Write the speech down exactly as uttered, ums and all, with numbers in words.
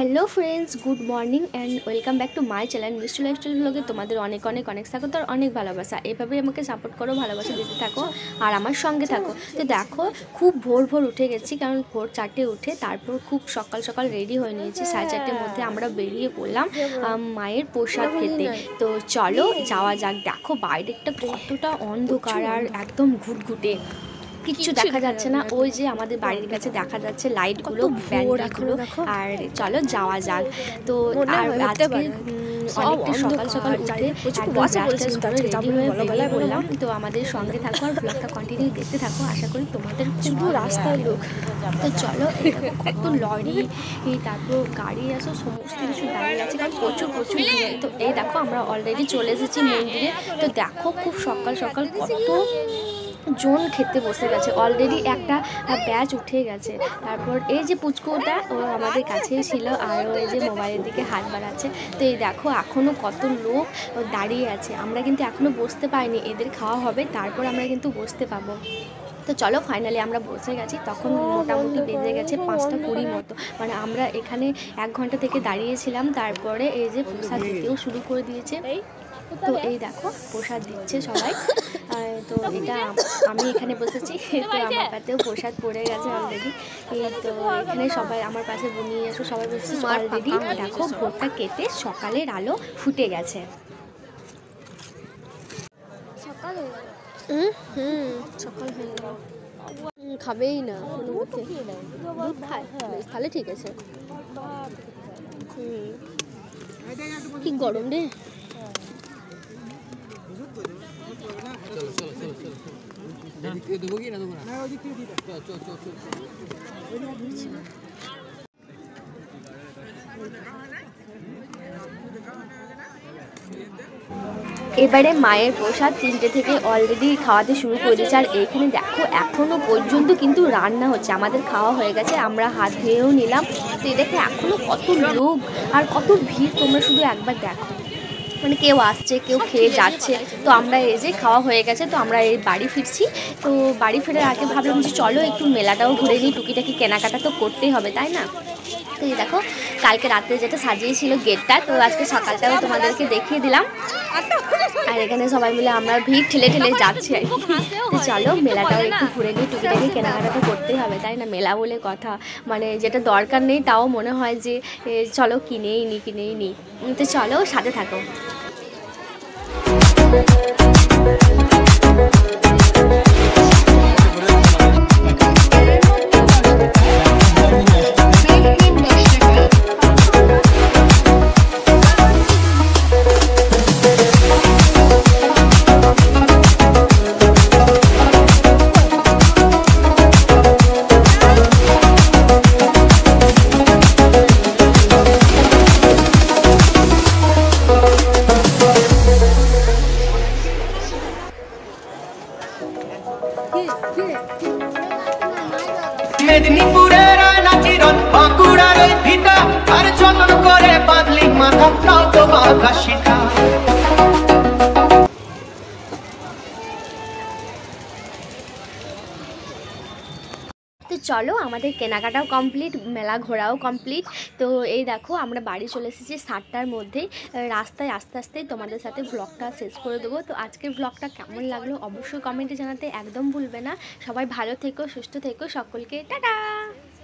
Hello friends, good morning and welcome back to my channel Mishti lifestyle ব্লগে। তোমাদের অনেক অনেক অনেক স্বাগত আর অনেক ভালোবাসা। এভাবেই আমাকে সাপোর্ট করো, ভালোবাসা দিতে থাকো আর আমার সঙ্গে থাকো। তো দেখো, খুব ভোর ভোর উঠে গেছি, কারণ ভোর চারটে উঠে তারপর খুব সকাল সকাল রেডি হয়ে নিয়েছি। সাড়ে চারটের মধ্যে আমরা বেরিয়ে পড়লাম মায়ের প্রসাদ খেতে। তো চলো যাওয়া যাক। দেখো বাইরেটা কতটা অন্ধকার আর একদম ঘুটঘুটে, কিচ্ছু দেখা যাচ্ছে না। ওই যে আমাদের বাড়ির কাছে দেখা যাচ্ছে লাইটগুলো, ব্যান্ডগুলো। আর চলো যাওয়া যাক। তো আর আজকে অনেকটা সকাল সকাল উঠে রেডি হয়ে বেরিয়ে পড়লাম। তো আমাদের সঙ্গে থাকো আর ব্লগটা কন্টিনিউ দেখতে থাকো। আশা করি তোমাদের খুব রাস্তায় লোক। তো চলো, কত লরি, তারপর গাড়ি আছে, সমস্ত কিছু দাঁড়িয়ে আছে, কারণ প্রচুর প্রচুর। তো এই দেখো আমরা অলরেডি চলে এসেছি মন্দিরে। তো দেখো খুব সকাল সকাল কত জন খেতে বসে গেছে। অলরেডি একটা ব্যাচ উঠে গেছে। তারপর এই যে পুচকুটা, ও আমাদের কাছেই ছিল আর ও এই যে মোবাইলের দিকে হাত বাড়াচ্ছে। তো এই দেখো এখনও কত লোক দাঁড়িয়ে আছে। আমরা কিন্তু এখনও বসতে পাইনি, এদের খাওয়া হবে তারপর আমরা কিন্তু বসতে পাবো। তো চলো ফাইনালি আমরা বসে গেছি। তখন মোটামুটি বেজে গেছে পাঁচটা কুড়ি মতো, মানে আমরা এখানে এক ঘন্টা থেকে দাঁড়িয়েছিলাম। তারপরে এই যে প্রসাদ দিতেও শুরু করে দিয়েছে। তো এই দেখো প্রসাদ দিচ্ছে সবাই। তো এটা আমি এখানে বসেছি, তো আমার পাতেও প্রসাদ পড়ে গেছে অলরেডি। এই তো এখানে সবাই আমার পাশে বনিয়ে এসো, সবাই বসেছে অলরেডি। দেখো ভোরটা কেটে সকালের আলো ফুটে গেছে। সকাল হয়ে গেল। হুম হুম সকাল হয়ে গেল। খাবেই না কোনো মতে, দুধ খায়, তাহলে ঠিক আছে। হুম কি গরম রে। এবারে মায়ের প্রসাদ তিনটে থেকে অলরেডি খাওয়াতে শুরু করে দিয়েছে। আর এইখানে দেখো এখনও পর্যন্ত কিন্তু রান্না হচ্ছে। আমাদের খাওয়া হয়ে গেছে, আমরা হাত ধুয়েও নিলাম। তো এই দেখো এখনও কত লোক আর কত ভিড়, তোমরা শুধু একবার দেখো। মানে কেউ আসছে, কেউ খেয়ে যাচ্ছে। তো আমরা এই যে খাওয়া হয়ে গেছে, তো আমরা এই বাড়ি ফিরছি। তো বাড়ি ফেরার আগে ভাবলাম যে চলো একটু মেলাটাও ঘুরে নিই, টুকিটাকি কেনাকাটা তো করতেই হবে, তাই না? তো এই দেখো কালকে রাত্রে যেটা সাজিয়েছিল গেটটা, তো আজকে সকালটাও তোমাদেরকে দেখিয়ে দিলাম। আর এখানে সবাই মিলে আমরা ভিড় ঠেলে ঠেলে যাচ্ছি আর কি। তো চলো মেলাটাও একটু ঘুরে নিই, টুকিটাকি কেনাকাটা তো করতেই হবে, তাই না? মেলা বলে কথা, মানে যেটা দরকার নেই তাও মনে হয় যে চলো কিনেই নি কিনেই নি। তো চলো সাথে থাকো। মেদিনীপুরের নাচিরন বাঁকুড়ার ওই ভিটা, আর যতন করে বাঁধলি মাথা তাও তো বাঁধা শিখা। তো চলো আমাদের কেনাকাটাও কমপ্লিট, মেলা ঘোরাও কমপ্লিট। তো এই দেখো আমরা বাড়ি চলে এসেছি সাতটার মধ্যেই। রাস্তায় আস্তে আস্তে তোমাদের সাথে ব্লগটা শেষ করে দেবো। তো আজকের ব্লগটা কেমন লাগলো অবশ্যই কমেন্টে জানাতে একদম ভুলবে না। সবাই ভালো থেকো, সুস্থ থেকো, সকলকে টাটা।